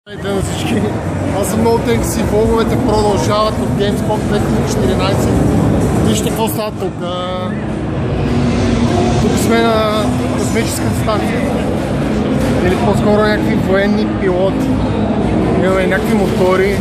Здравейте на всички! Аз съм много тънки си, влоговете продължават от Gamescom 2014. Вижте какво става тук. Тук сме на космическа станция. Или по-скоро някакви военни пилоти. Имаме някакви мотори.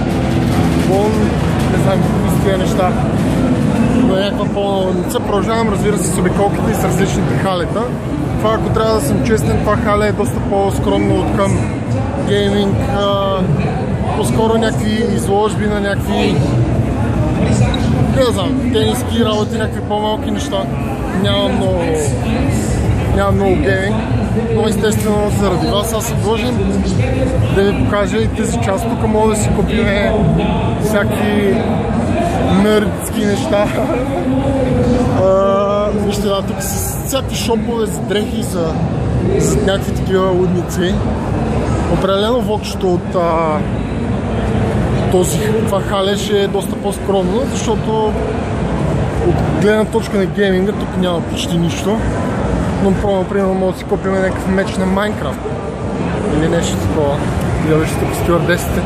Не знам какви са тия неща. Но е някаква пълна улица. Продължавам, разбира се, с обиколките и с различните халета. Това, ако трябва да съм честен, това хале е доста по-скромно от към гейминг. По-скоро някакви изложби на някакви, не знам, тениски работи, някакви по-малки неща. Няма много гейминг, но естествено заради вас аз съм длъжен да ви покажа и тази част. Тук мога да си купим всякакви нърдски неща. Вижте, да, тук са всякакви шопове за дрехи, за някакви такива лудници. Определено влогчето от това халеше е доста по-скромно, защото от гледна точка на гейминга тук няма почти нищо. Но например може да си купим някакъв меч на Майнкрафт или нещо такова. Гледаш тук стюардесите.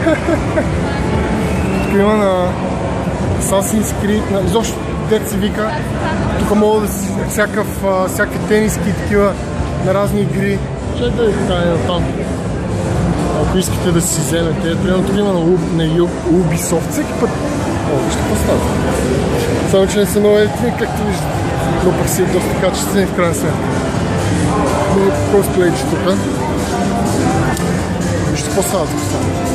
Тук има на Assassin's Creed, изобщо дет се вика. Тук мога да си всякакви тениски и такива на разни игри. Ще да ви поканя на там. Ако искате да си вземете, примерно тук има на Ubisoft всеки път. Вижте какво става. Само че не са много ефтини, както виждате. Но пък си е доста качествени в крайна сметка. Много косплейче тук. Вижте какво става тук.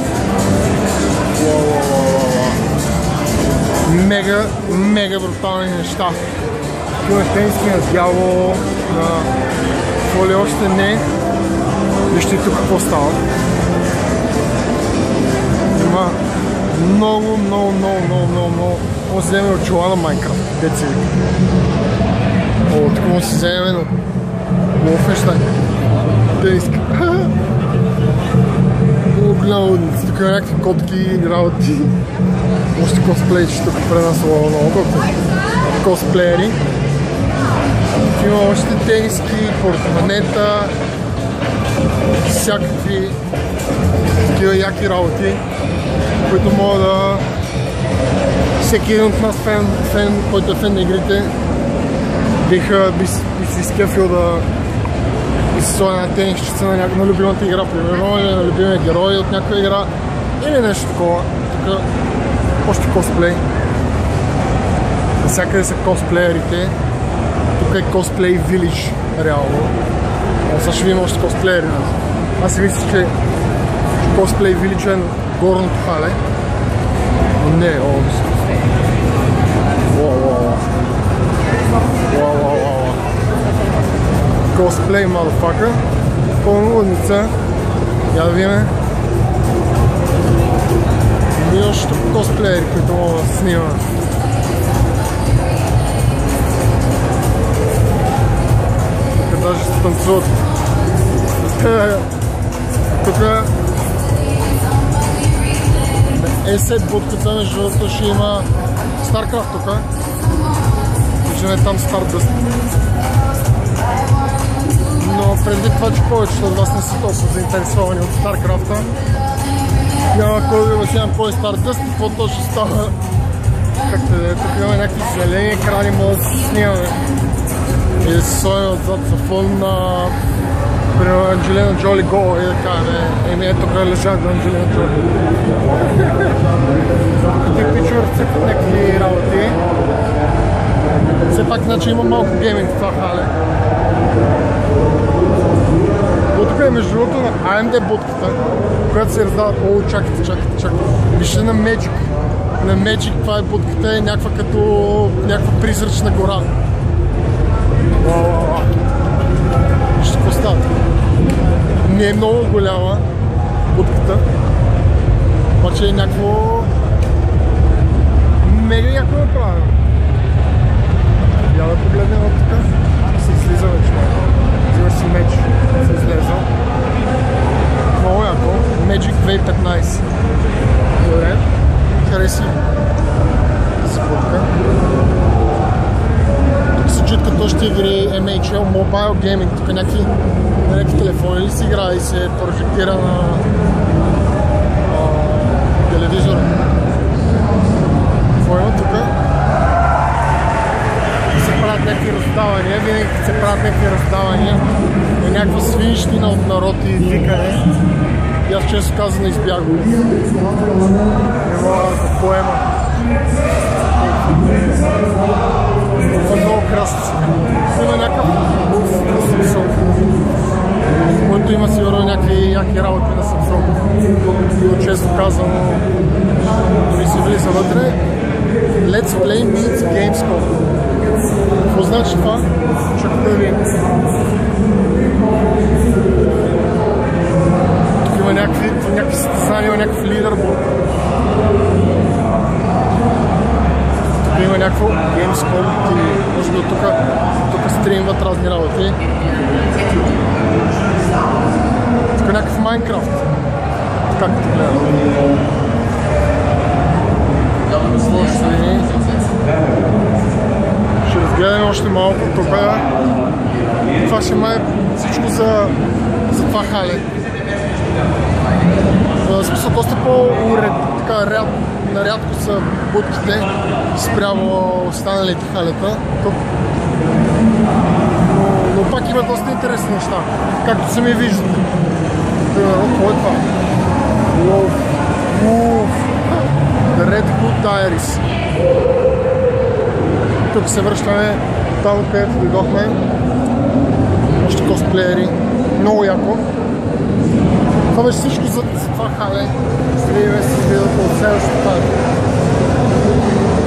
Мега брутални неща. Тук има тениски на дявол, на какво ли още не. Вижте тук какво става. Има много. Може да се вземе очила на Майнкрафт. Деца ви. Тук може да се вземе на Wolfenstein. Тениска. Много голяма лудница. Тук има някакви котки и работи. Още косплейче тук пред нас много косплеери. Има още тениски, портмонета, всякакви такива яки работи, които мога да... Всеки един от нас фен, който е фен на игрите, би се изкефил да се сложи една тенисчица на любимата игра, примерно, или на любимия герой от някаква игра, или нещо такова. Тук още косплей. Навсякъде са косплеерите. Тук е Cosplay Village, реално. Сега ще видим още косплеери. Аз си мисля, че Cosplay Village е горното хале. Но не, Cosplay, motherfucker. Пълна лудница. Я да видим. И още косплеери, които могат да снимат. Даже се танцуват. Тук E7 будката, между другото ще има StarCraft тук. Виждаме там Stardust. Но предвид това, че повечето от вас не са толкова заинтересовани от StarCraft-а, няма кой да обяснявам кой е Stardust и какво точно става. Както да е, тук имаме някакви зелени екрани, може да се снимаме. И да се сложим отзад за фон на примерно Анджелина Джоли гол и да кажем, ето тук е лежат на Анджелина Джоли. Тук пичове цъкат някакви работи. Все пак значи има малко гейминг в това хале. Тук е между другото на AMD будката, която се раздава. Чакайте. Вижте на Magic. На Magic това е будката, е някаква призрачна гора. Вижте какво става. Не е много голяма будката, обаче е някакво мега яко направено. Я да погледнем от тук. Се излизаме човек. Взимаш си меч. Се излезал. Много яко. Magic 2015. Добре. Хареси. Спутка. Тук се чуткат още игри MHL Mobile Gaming. Тук някакви телефони ли си игра и се прожектира на телевизора. Какво има тук? Се правят някакви раздавания, винаги се правят някакви раздавания. Е някаква свинщина от народ и викане. И аз често казано избягвам. Не мога да поема. Това е много красица. Има някакъв смисъл. Който има сигурно някакви яки работи на Samsung. Но често казано, дори си влиза вътре. Let's Play meets Gamescom. Какво значи това? Чакай да видим. Тук има някакви състезания, има някакъв лидерборд. Тук има някакво Gamescom и може би от тук стримват разни работи. Тук е някакъв Майнкрафт. Както гледам. Ще разгледаме още малко тук. Това ще май всичко за това хале. В смисъл доста нарядко са будките спрямо останалите халета тук. Но пак има доста интересни неща, както сами виждате. Примерно, какво е това? The Red Hood Diaries. Тук се връщаме там, откъдето дойдохме. Още косплеери. Много яко. Това беше всичко за това хале. Стриваме се с видеото от следващото хале.